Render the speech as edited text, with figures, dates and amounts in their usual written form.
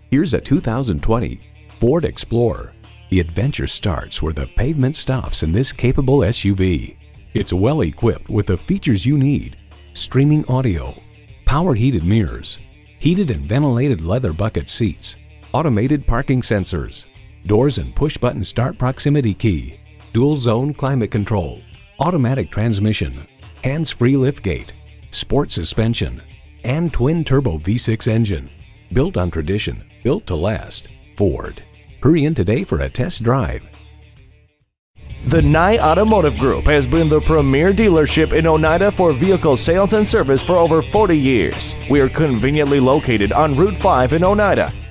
Here's a 2020 Ford Explorer. The adventure starts where the pavement stops in this capable SUV. It's well equipped with the features you need: streaming audio, power heated mirrors, heated and ventilated leather bucket seats, automated parking sensors, doors and push-button start proximity key, dual zone climate control, automatic transmission, hands-free liftgate, sport suspension, and twin-turbo V6 engine. Built on tradition, built to last. Ford. Hurry in today for a test drive. The Nye Automotive Group has been the premier dealership in Oneida for vehicle sales and service for over 40 years. We are conveniently located on Route 5 in Oneida.